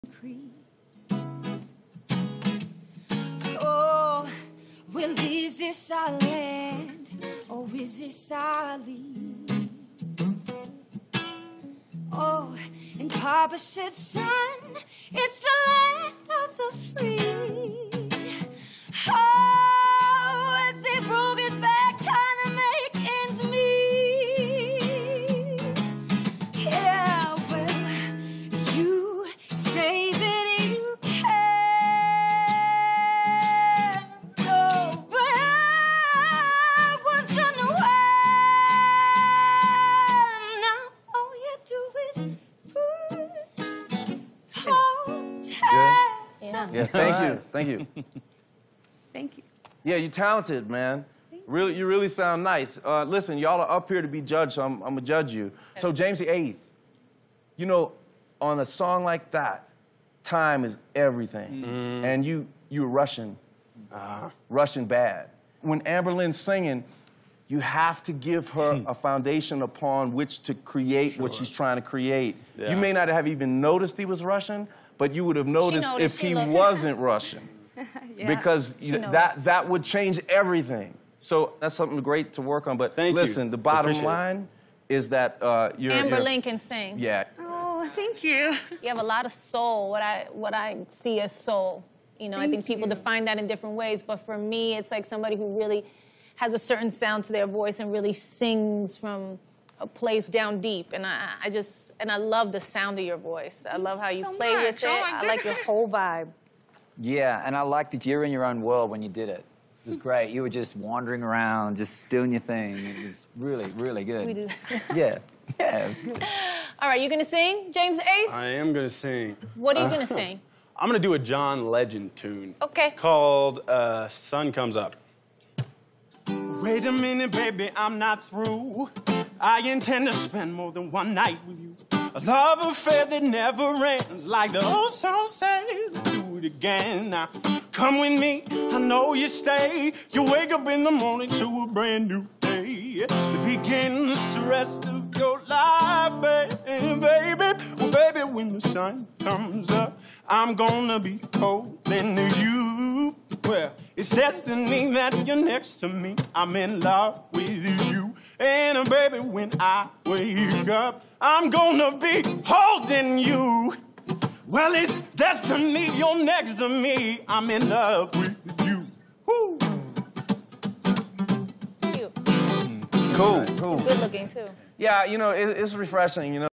Oh, well, is this our land, or is this our lease? Oh, and Papa said, son, it's the land of the free. Oh, as he broke his back trying to make ends meet. Yeah, well, you say that you can. No, but I was unaware. Now all you do is push, hold tight. Yeah, thank you. Thank you. Yeah, you're talented, man. Really, you really sound nice. Listen, y'all are up here to be judged, so I'm gonna judge you. So James VIII, you know, on a song like that, time is everything. And you're Russian, Russian bad. When Amberlynn's singing, you have to give her a foundation upon which to create what she's trying to create. Yeah. You may not have even noticed he was Russian, but you would have noticed if he wasn't Russian. Because that would change everything. So that's something great to work on. But listen, the bottom line is that Amberlynn can sing. Yeah. Oh, thank you. You have a lot of soul, what I see as soul. You know, I think people define that in different ways, but for me, it's like somebody who really has a certain sound to their voice and really sings from a place down deep. And I love the sound of your voice. I love how you play with it. I like your whole vibe. Yeah, and I liked that you're in your own world when you did it. It was great. You were just wandering around, just doing your thing. It was really, really good. We did. Yeah, it was good. All right, you gonna sing, James VIII? I am gonna sing. What are you gonna sing? I'm gonna do a John Legend tune. Okay. Called Sun Comes Up. Wait a minute, baby, I'm not through. I intend to spend more than one night with you. A love affair that never ends, like the old song says. Do it again now. Come with me, I know you stay. You wake up in the morning to a brand new day. That begins the rest of your life, baby. Well, baby, when the sun comes up, I'm gonna be holding you. Well, it's destiny that you're next to me. I'm in love with you. And baby, when I wake up, I'm gonna be holding you. Well, it's destiny, you're next to me. I'm in love with you. Woo. Cute. Cool. Good looking, too. Yeah, you know, it's refreshing, you know.